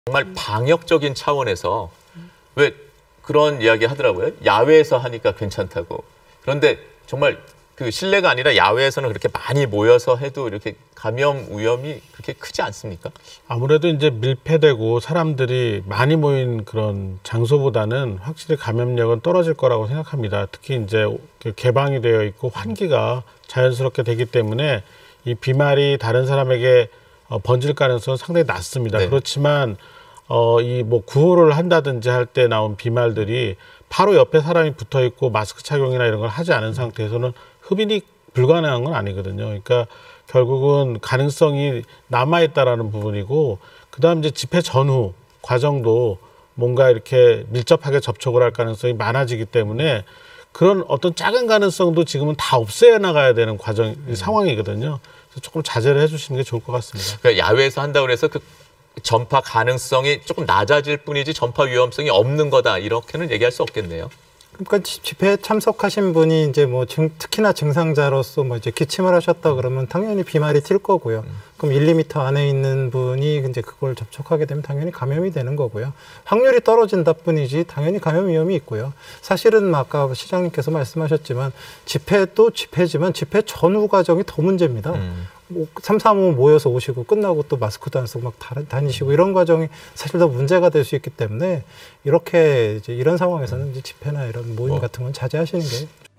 정말 방역적인 차원에서 왜 그런 이야기 하더라고요. 야외에서 하니까 괜찮다고. 그런데 정말 그 실내가 아니라 야외에서는 그렇게 많이 모여서 해도 이렇게 감염 위험이 그렇게 크지 않습니까? 아무래도 이제 밀폐되고 사람들이 많이 모인 그런 장소보다는 확실히 감염력은 떨어질 거라고 생각합니다. 특히 이제 개방이 되어 있고 환기가 자연스럽게 되기 때문에 이 비말이 다른 사람에게 번질 가능성은 상당히 낮습니다. 네. 그렇지만 이 뭐 구호를 한다든지 할 때 나온 비말들이 바로 옆에 사람이 붙어 있고 마스크 착용이나 이런 걸 하지 않은 상태에서는 흡인이 불가능한 건 아니거든요. 그러니까 결국은 가능성이 남아있다라는 부분이고, 그다음 이제 집회 전후 과정도 뭔가 이렇게 밀접하게 접촉을 할 가능성이 많아지기 때문에 그런 어떤 작은 가능성도 지금은 다 없애 나가야 되는 상황이거든요. 그래서 조금 자제를 해주시는 게 좋을 것 같습니다. 그러니까 야외에서 한다고 해서 그 전파 가능성이 조금 낮아질 뿐이지 전파 위험성이 없는 거다, 이렇게는 얘기할 수 없겠네요. 그러니까 집회에 참석하신 분이 이제 뭐 특히나 증상자로서 뭐 이제 기침을 하셨다 그러면 당연히 비말이 튈 거고요. 그럼 1, 2m 안에 있는 분이 이제 그걸 접촉하게 되면 당연히 감염이 되는 거고요. 확률이 떨어진다 뿐이지 당연히 감염 위험이 있고요. 사실은 아까 시장님께서 말씀하셨지만 집회도 집회지만 집회 전후 과정이 더 문제입니다. 뭐 3, 4, 5 모여서 오시고 끝나고 또 마스크도 안 쓰고 막 다니시고 이런 과정이 사실 더 문제가 될 수 있기 때문에 이렇게 이제 이런 상황에서는 이제 집회나 이런 모임 같은 건 자제하시는 게